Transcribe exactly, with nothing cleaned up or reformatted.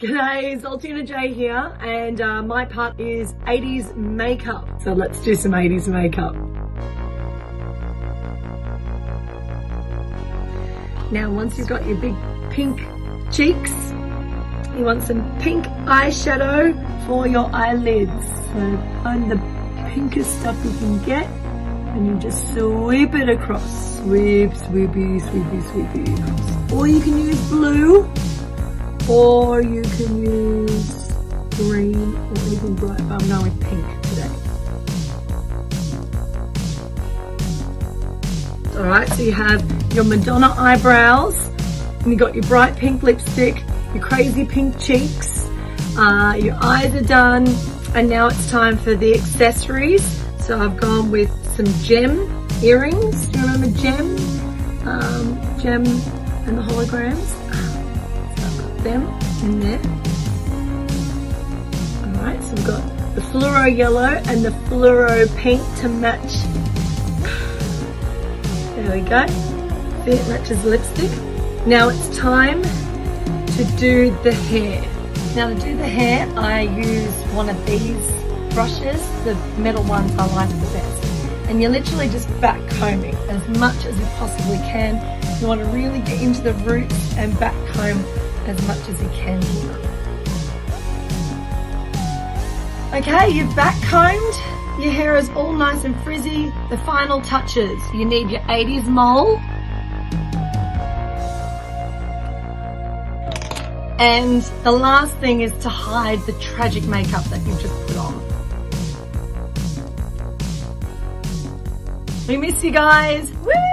G'day, Zoltina J here, and uh, my part is eighties makeup. So let's do some eighties makeup. Now once you've got your big pink cheeks, you want some pink eyeshadow for your eyelids. So find the pinkest stuff you can get and you just sweep it across. Sweep, sweepy, sweepy, sweepy across. Or you can use blue, or you can use green, or even bright, but I'm going with pink today. Alright, so you have your Madonna eyebrows, and you got your bright pink lipstick, your crazy pink cheeks, uh, your eyes are done, and now it's time for the accessories. So I've gone with some gem earrings. Do you remember gem? Um, gem and the holograms. Them in there. Alright, so we've got the fluoro yellow and the fluoro pink to match. There we go. See, it matches lipstick. Now it's time to do the hair. Now to do the hair, I use one of these brushes, the metal ones I like the best. And you're literally just back combing as much as you possibly can. You want to really get into the roots and back comb as much as you can here. Okay, you've back combed, your hair is all nice and frizzy. The final touches, you need your eighties mole, and the last thing is to hide the tragic makeup that you've just put on. We miss you guys. Woo!